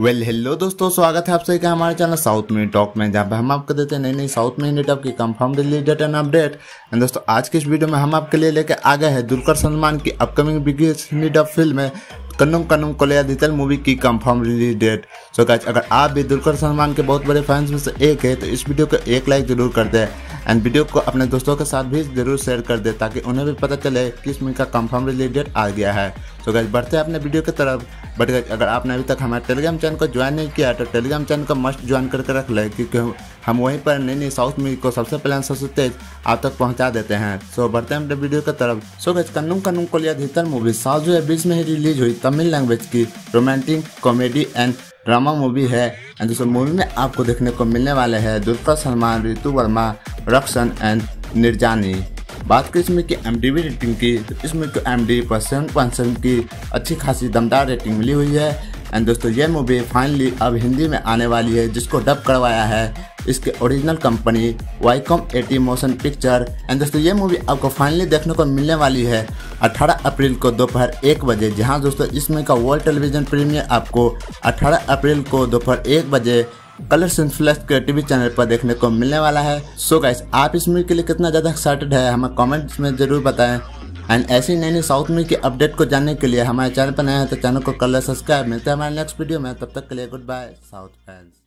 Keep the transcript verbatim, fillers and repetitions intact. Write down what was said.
Well well, hello दोस्तों, स्वागत है आप सभी का हमारे चैनल साउथ में टॉक में, जहाँ पे हम आपको देते हैं नई नई साउथ में हिंदी डब की confirm release date and update. And दोस्तों, आज के इस वीडियो में हम आपके लिए लेकर आ गए हैं दुलकर सलमान की upcoming biggest Hindi dub film है कन्नुम कन्नुम कोलैयादितल मूवी की confirm release date. So guys, अगर आप भी दुलकर सलमान के बहुत बड़े फैंस में से एक है तो इस वीडियो को एक लाइक जरूर कर दें एंड वीडियो को अपने दोस्तों के साथ भी जरूर शेयर कर दे ताकि उन्हें भी पता चले कि इस मूवी का कंफर्म रिलीज डेट आ गया है। सो गाइस, बढ़ते हैं अपने वीडियो की तरफ। बट गाइस, अगर आपने अभी तक हमारे टेलीग्राम चैनल को ज्वाइन नहीं किया तो टेलीग्राम चैनल को मस्ट ज्वाइन करके रख ले, क्योंकि हम वहीं पर नई नई साउथ मूवी को सबसे पहले सबसे तेज आप तक पहुंचा देते हैं। सो बढ़ते हैं अपने वीडियो की तरफ। So guys, कन्नुम Kannum Kollaiyadithaal movie साल दो हज़ार बीस में ही रिलीज हुई तमिल लैंग्वेज की romantic comedy and drama movie है। एंड दोस्तों, मूवी में आपको देखने को मिलने वाले हैं दुलकर सलमान, ऋतु वर्मा, रक्षन एंड निर्जानी। बात करें इसमें की एमडीबी रेटिंग की तो इसमें को एमडीबी पर सेवन पॉइंट सेवन की अच्छी खासी दमदार रेटिंग मिली हुई है। एंड दोस्तों, यह मूवी फाइनली अब हिंदी में आने वाली है, जिसको डब करवाया है इसके original company Viacom eighteen motion picture. And दोस्तों, ये मूवी आपको फाइनली देखने को मिलने वाली है अठारह अप्रैल को दोपहर एक बजे। जहां दोस्तों, इसमें का वर्ल्ड टेलीविजन प्रीमियर आपको अठारह अप्रैल को दोपहर एक बजे कलर सिनेफ्लेक्स के टीवी चैनल पर देखने को मिलने वाला है। सो गाइस, आप इस मूवी के लिए कितना ज़्यादा एक्साइटेड है हमें कमेंट्स में जरूर बताएं। एंड ऐसी नई नई साउथ मूवी की अपडेट को जानने के लिए हमारे चैनल पर नए हैं तो चैनल को कर ले सब्सक्राइब। मिलते हैं हमारे नेक्स्ट वीडियो में, तब तक के लिए गुड बाय साउथ फैंस।